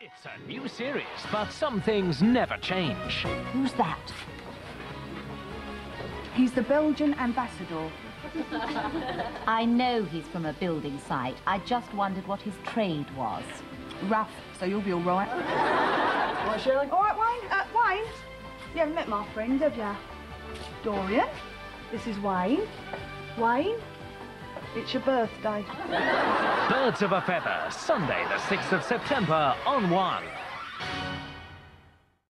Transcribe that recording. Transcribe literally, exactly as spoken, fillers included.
It's a new series, but some things never change. Who's that? He's the Belgian ambassador. I know he's from a building site. I just wondered what his trade was. Rough, so you'll be all right. All right, Shirley? All right, Wayne. Uh, Wayne, you haven't met my friend, have you? Dorien, this is Wayne. Wayne, it's your birthday. Birds of a Feather, Sunday the sixth of September on one.